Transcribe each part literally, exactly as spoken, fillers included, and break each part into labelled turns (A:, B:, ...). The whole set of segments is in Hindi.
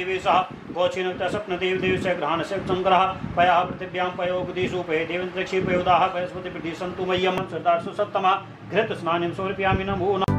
A: देवेशः गोक्षिणुक्तः स्वप्नदेव देवस्य ग्रहणस्य संग्रह पयः पृथिव्यां पयोगुदिषु पये देवन्तरिक्षे पयोदाः पयस्पति पृथ्वी सन्तु मह्यं श्रद्धासु सप्तमा घृत स्नानं समर्पयामि नमो नमः।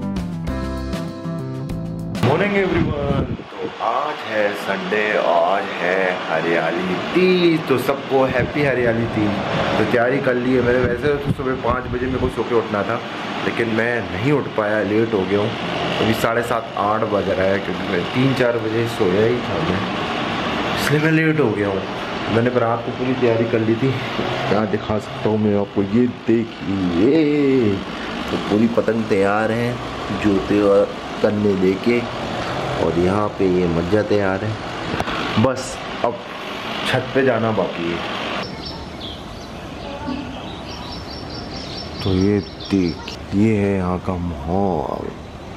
B: Morning everyone. तो आज है संडे, आज है हरियाली तीज, तो सबको हैप्पी हरियाली तीज। तो तैयारी कर ली है मैंने। वैसे तो सुबह पाँच बजे मेरे को सो के उठना था, लेकिन मैं नहीं उठ पाया, लेट हो गया हूँ। अभी साढ़े सात आठ बज रहा है, क्योंकि मैं तीन चार बजे सोया ही था मैं, इसलिए मैं लेट हो गया हूँ। मैंने रात को पूरी तैयारी कर ली थी। क्या दिखा सकता हूँ मैं आपको, ये देखिए। तो पूरी पतंग तैयार है, जूते और कन्ने लेके, और यहाँ पे ये मज्जा तैयार है। बस अब छत पे जाना बाकी है। तो ये देख, ये है यहाँ का माहौल।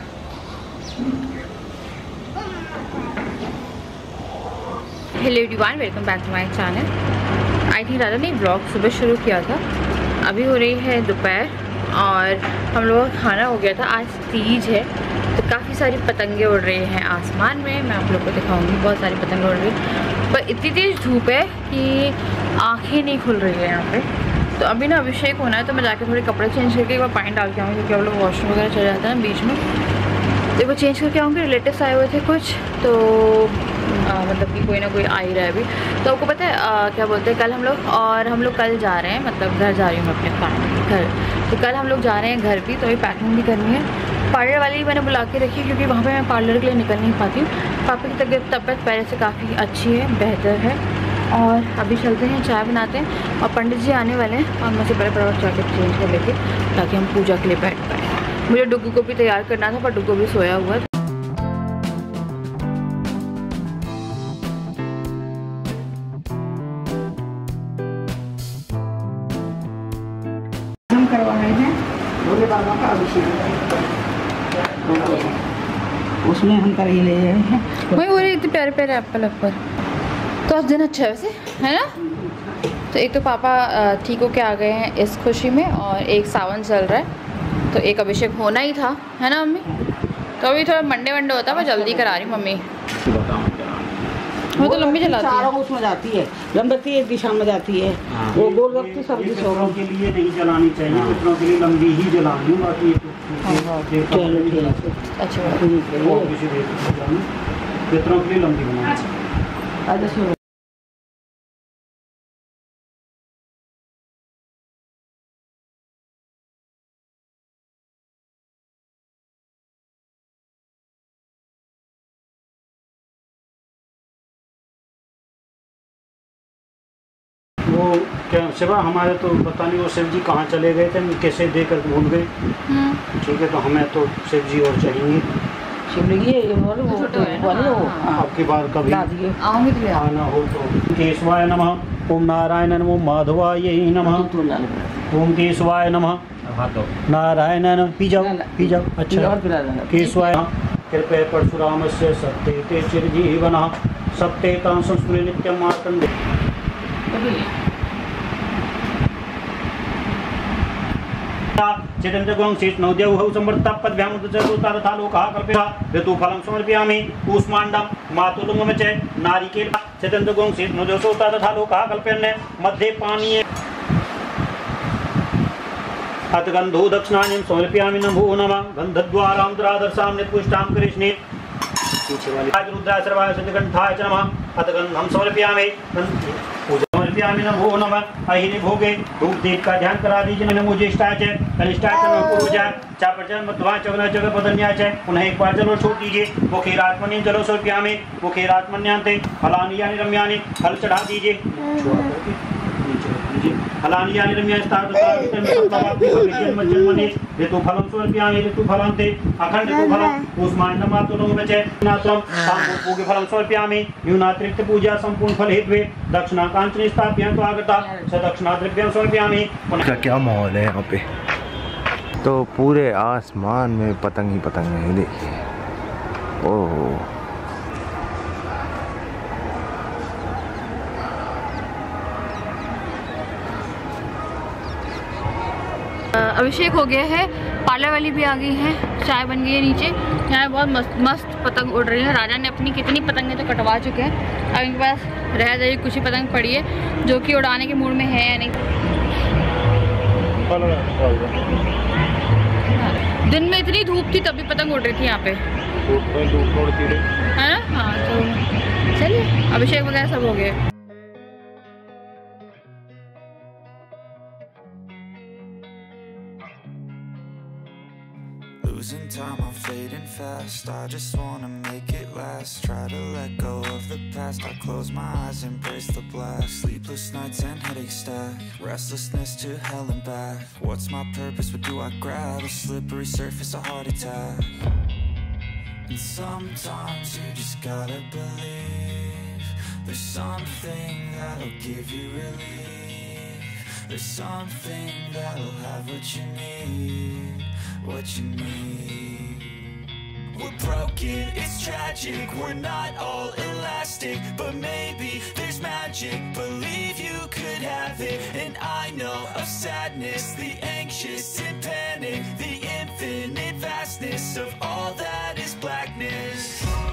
C: Hello everyone, welcome back to my channel. I think Raja ने ब्लॉग सुबह शुरू किया था। अभी हो रही है दोपहर और हम लोगों का खाना हो गया था। आज तीज है तो काफ़ी सारी पतंगे उड़ रही हैं आसमान में। मैं आप लोग को दिखाऊंगी, बहुत सारी पतंगे उड़ रही हैं, पर इतनी तेज़ धूप है कि आंखें नहीं खुल रही है यहाँ पे। तो अभी ना अभिषेक होना है, तो मैं जाके थोड़े कपड़े चेंज करके एक बार पानी डाल के आऊँगी, क्योंकि हम लोग वॉशरूम वगैरह चले जाते हैं बीच में, तो वो चेंज करके आऊँगी। रिलेटिव्स आए हुए थे कुछ, तो आ, मतलब कि कोई ना कोई आ ही रहा है अभी। तो आपको पता है आ, क्या बोलते हैं, कल हम लोग और हम लोग कल जा रहे हैं, मतलब घर जा रही हूँ मैं अपने फैमिली घर। तो कल हम लोग जा रहे हैं घर भी, तो अभी पैकिंग भी करनी है। पार्लर वाली मैंने बुला के रखी, क्योंकि वहाँ पे मैं पार्लर के लिए निकल नहीं पाती हूँ। पापा की तबीयत तबीयत पहले से काफ़ी अच्छी है, बेहतर है। और अभी चलते हैं, चाय बनाते हैं, और पंडित जी आने वाले हैं, और मैं से पहले प्रवक्त जाके चेंज कर लेते, ताकि हम पूजा के लिए बैठ पाएँ। मुझे डुग्गू को भी तैयार करना था, पर डुग्गू भी सोया हुआ है।
D: हम करवा रहे हैं भोले बाबा का अभिषेक, उसमें हम कर ही ले रहे हैं।
C: वही हो रही इतने प्यारे प्यारे एप्पल एप्पल। तो आज दिन अच्छा है वैसे, है ना। तो एक तो पापा ठीक होके आ गए हैं इस खुशी में, और एक सावन चल रहा है, तो एक अभिषेक होना ही था, है ना मम्मी। तो अभी थोड़ा मंडे वंडे होता है, मैं जल्दी करा रही मम्मी। वो तो लंबी चलाती है,
D: चारों उसमें जाती है, लंबी एक दिशा में जाती है। वो गोल रखती सब दिशाओं
A: के लिए नहीं जलानी चाहिए, पितरों के लिए लंबी ही जलानी। बाकी
C: अच्छा
A: पितरों के लिए लंबी बनानी। वो क्या शिवा, हमारे तो पता नहीं वो शिव जी कहाँ चले गए थे, कैसे देकर भूल गए। ठीक है, तो हमें तो शिव जी और चाहिए।
D: शिवलिंगी
A: आपकी बार कभी आना हो तो। केशवाय नमः, ओम नारायण नमो माधवाय नमः, ओम केशवाय नमः, नारायण नमः। पी जाओ पी जाओ। अच्छा, केशवाय कृपया परशुराम से सत्ते ते चिरजीवनः सत्ते तां संस्कृति नित्यं मार्कंडे। चेतन शेष नवदेव समृद्धा पद्भ्यामुदता लोकः कल्पया ऋतुफलं समर्पयामि कूष्माण्डं मातुलुंगं च नारिकेल चेतन शेष नवदेव सोता तथा लोकः कल्पयन् मध्ये पानीये अथ गन्धो दक्षिणानि समर्पयामि नमो नमः। गन्धद्वारां दुरादर्शां निपुष्टां कृष्णे पीछे वाली रुद्राय सर्वाय सिद्धकंठाय च नमः। अथ गन्धं समर्पयामि समर्पयामि नमो नमः। अहिने भोगे धूप दीप का ध्यान करा दीजिए। नमो ज्येष्ठाय च कनिष्ठाय च नमः पूर्वजाय चाप्रचन मध्वाय चवना चव पदन्याय च। पुनः एक बार जलो छोड़ दीजिए। मुखेरात्मन्यं जलो समर्पयामि मुखेरात्मन्यांते फलानि यानि रम्यानि फल चढ़ा दीजिए। फलानि यानि रम्यानि जन्मनि ऋतुफलं समर्पयामि ऋतुफलान्ते अखंड ऋतुफलं कूष्माण्डं मातुलुंगं च नात्रं पूगफलं समर्पयामि। न्यूनातिरिक्त पूजा संपूर्ण फल हेतु दक्षिणा कांचन स्थाप्य तो आगता स दक्षिणा द्रव्यं समर्पयामि।
B: का क्या माहौल है यहाँ पे। तो पूरे आसमान में पतंग ही पतंग है, देखिए। ओह,
C: अभिषेक हो गया है, पार्लर वाली भी आ गई है, चाय बन गई है नीचे। यहाँ बहुत मस्त मस्त पतंग उड़ रही है। राजा ने अपनी कितनी पतंगें तो कटवा चुके हैं, अब इनके पास रह जाएगी कुछ ही पतंग पड़ी है जो कि उड़ाने के मूड में है या नहीं। दिन में इतनी धूप थी तभी पतंग उड़ रही थी यहाँ पे, है ना। हाँ तो चलिए, अभिषेक वगैरह सब हो गए।
E: Losing time, I'm fading fast. I just wanna make it last. Try to let go of the past. I close my eyes, embrace the blast. Sleepless nights and headaches stack. Restlessness to hell and back. What's my purpose? What do I grab? A slippery surface, a heart attack. And sometimes you just gotta believe there's something that'll give you relief. There's something that'll have what you need, what you need. We're broken, it's tragic, we're not all elastic, but maybe there's magic. Believe you could have it, and I know of sadness, the anxious and panic, the infinite vastness of all that is blackness.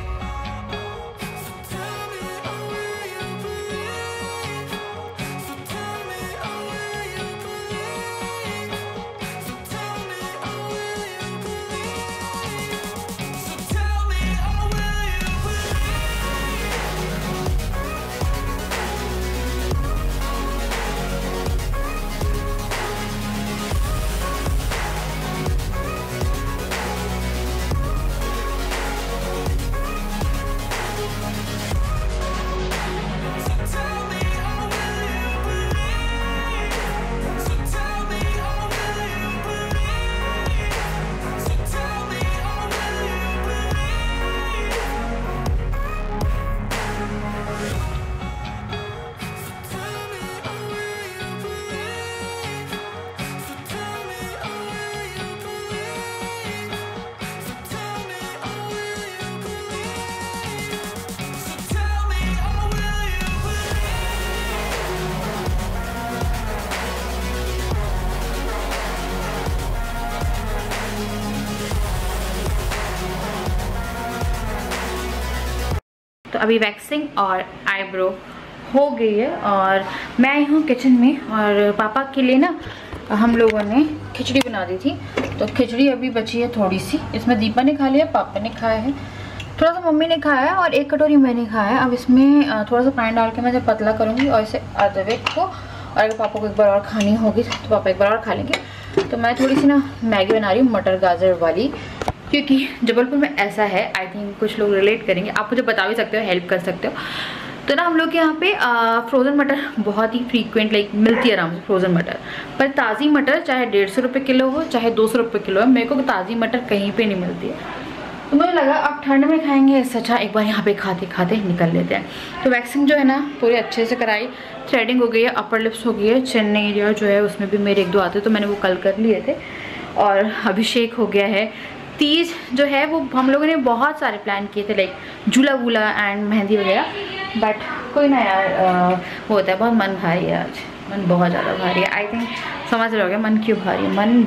C: तो अभी वैक्सिंग और आईब्रो हो गई है और मैं आई हूँ किचन में। और पापा के लिए ना हम लोगों ने खिचड़ी बना दी थी, तो खिचड़ी अभी बची है थोड़ी सी। इसमें दीपा ने खा लिया, पापा ने खाया है, थोड़ा सा मम्मी ने खाया है और एक कटोरी मैंने खाया है। अब इसमें थोड़ा सा पानी डाल के मैं जब पतला करूँगी और इसे आधे को, और अगर पापा को एक बार और खानी होगी तो पापा एक बार और खा लेंगे। तो मैं थोड़ी सी ना मैगी बना रही हूँ मटर गाजर वाली, क्योंकि जबलपुर में ऐसा है, आई थिंक कुछ लोग रिलेट करेंगे, आप मुझे बता भी सकते हो, हेल्प कर सकते हो। तो ना हम लोग के यहाँ पे फ्रोज़न मटर बहुत ही फ्रीक्वेंट लाइक मिलती है आराम से फ्रोज़न मटर, पर ताज़ी मटर चाहे डेढ़ सौ रुपये किलो हो चाहे दो सौ रुपये किलो है, मेरे को ताज़ी मटर कहीं पे नहीं मिलती है। तो मुझे लगा अब ठंड में खाएंगे, इससे अच्छा एक बार यहाँ पे खाते खाते निकल लेते हैं। तो वैक्सिंग जो है ना पूरी अच्छे से कराई, थ्रेडिंग हो गई है, अपर लिप्स हो गई है, चिन एरिया जो है उसमें भी मेरे एक दो आते तो मैंने वो कल कर लिए थे, और अभिषेक हो गया है। तीज जो है वो हम लोगों ने बहुत सारे प्लान किए थे, लाइक झूला वूला एंड मेहंदी वगैरह, बट कोई ना यार आ, वो होता है, बहुत मन भारी है आज, मन बहुत ज़्यादा भारी है। आई थिंक समझ रहे होगे मन क्यों भारी है मन।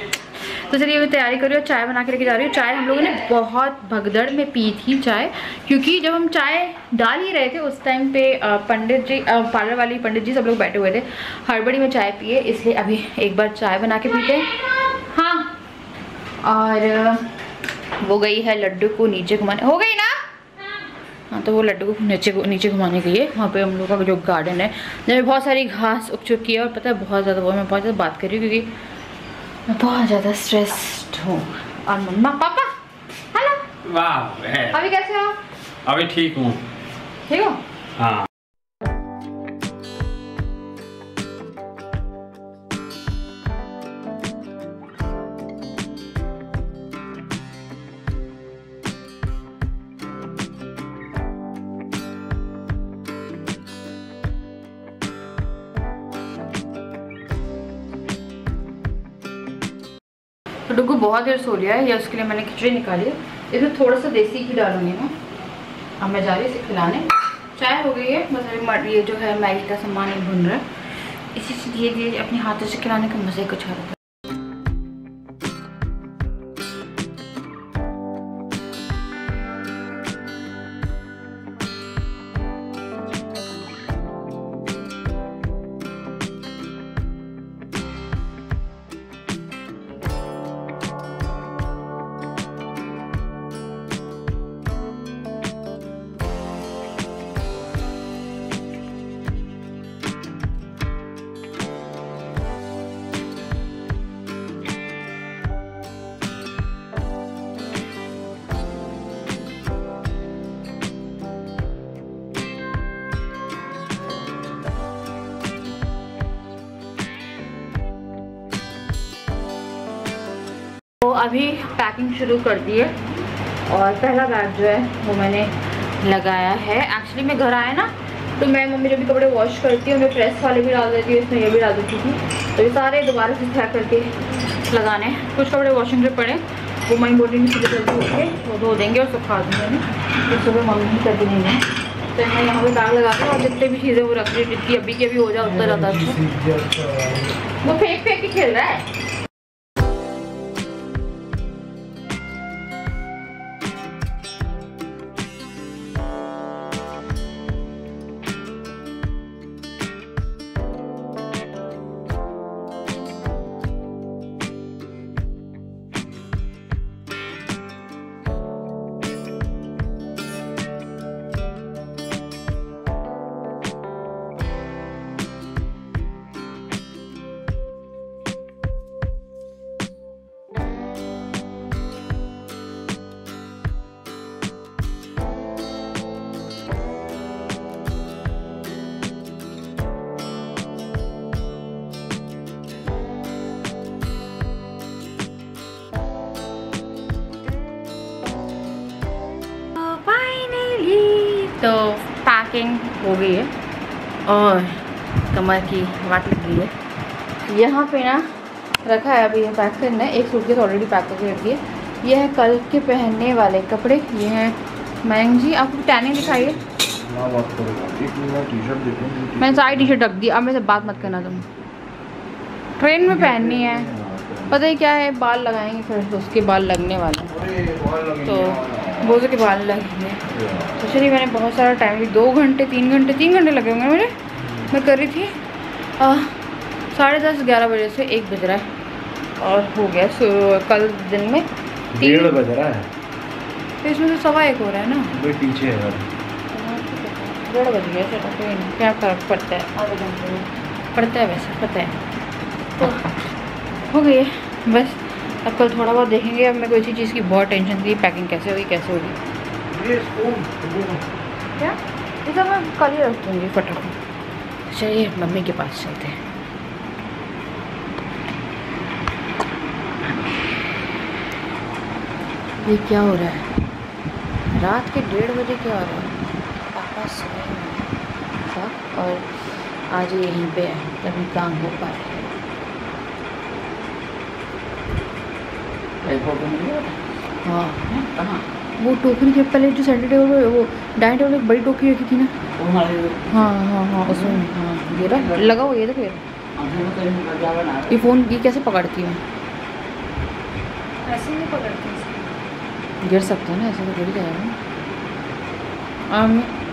C: तो चलिए मैं तैयारी कर रही हूँ, चाय बना के लेके जा रही हूँ। चाय हम लोगों ने बहुत भगदड़ में पी थी चाय, क्योंकि जब हम चाय डाल ही रहे थे उस टाइम पे पंडित जी, पार्लर वाली पंडित जी सब लोग बैठे हुए थे, हड़बड़ी में चाय पिए, इसलिए अभी एक बार चाय बना के पीते हैं। हाँ, और वो गई है लड्डू को नीचे घुमाने, हो गई ना। हाँ, तो वो लड्डू को नीचे नीचे घुमाने गई है। वहाँ पे हम लोग का जो गार्डन है जहाँ बहुत सारी घास उग चुकी है, और पता है बहुत ज़्यादा वो मैं बहुत ज़्यादा बात कर रही हूँ क्योंकि मैं बहुत ज़्यादा स्ट्रेस्ड हूँ। और मम्मा पापा हेलो,
F: वाह
C: अभी कैसे हो?
F: अभी ठीक हूँ।
C: ठीक हो?
F: हाँ।
C: तो डुगू बहुत देर सो लिया है, या उसके लिए मैंने खिचड़ी निकाली है, इसमें थोड़ा सा देसी घी डालूंगी मैं। अब मैं जा रही इसे खिलाने। चाय हो गई है, बस अभी ये जो है मैगी का सामान भुन रहा है, इसी से धीरे धीरे अपने हाथों से खिलाने का मज़े कुछ आता है। अभी पैकिंग शुरू कर दी है और पहला बैग जो है वो मैंने लगाया है। एक्चुअली मैं घर आया ना तो मैं मम्मी जब भी कपड़े वॉश करती हूँ मैं प्रेस वाले भी डाल देती हूँ, इसमें ये भी डाल देती थी, तो ये सारे दोबारा से तय करके लगाने। कुछ कपड़े वॉशिंग पे पड़े वो मई बोटी में सुबह जल्दी उठ के वो धो देंगे और सुखा देंगे, तो सुबह मम्मी ही कर देंगे। तो मैं यहाँ पे बैग लगा दूँ और जितने भी चीज़ें वो रख रही जितनी अभी के अभी हो जाए उतना ज़्यादा अच्छा। वो फेंक फेंक के खेल रहा है। तो पैकिंग हो गई है और कमर की वाट लग गई है। यहाँ पे ना रखा है अभी ये पैक करना है। एक सूटकेस ऑलरेडी पैक करके रखी है। ये है कल के पहनने वाले कपड़े। ये हैं मैंग जी, आपको टैनिंग दिखाइए। मैंने सारी टी शर्ट रख दी, अब मेरे से बात मत करना तुम। ट्रेन में पहननी है, पता ही क्या है, बाल लगाएंगे फिर तो उसके बाल लगने वाले हैं, तो बोझों के बाल लगेंगे। तो चलिए मैंने बहुत सारा टाइम भी दो घंटे तीन घंटे तीन घंटे लगे होंगे मेरे। मैं कर रही थी साढ़े दस ग्यारह बजे से एक बज रहा है और हो गया। सो कल दिन में
B: डेढ़ बज रहा है,
C: तो इसमें तो सवा एक हो रहा है ना,
B: पीछे है
C: डेढ़ बज गया। चलो कोई नहीं, क्या फर्क पड़ता है, आधे घंटे में पड़ता है वैसे, पता है। तो हो गई है बस। अब कल थोड़ा बहुत देखेंगे। अब मैं कोई सी चीज़ की बहुत टेंशन थी, पैकिंग कैसे होगी कैसे होगी। क्या ये सब मैं कल ही रख दूँगी फटाफट। चलिए मम्मी के पास चलते हैं। ये क्या हो रहा है रात के डेढ़ बजे? क्या हो रहा है? पापा सोए हैं और आज यहीं पे है, तभी काम हो पाए। हाँ कहाँ? वो टोकरी के पहले जो सेंटर टेबल पे वो डाइनिंग टेबल पे बड़ी टोकरी रखी थी ना। हाँ हाँ हाँ उसमें हाँ ये रहा लगा हुआ। ये देखो ये फ़ोन ये कैसे पकड़ती हूँ? ऐसे नहीं पकड़ती, गिर सकता है ना, ऐसे तो गिर जाएगा।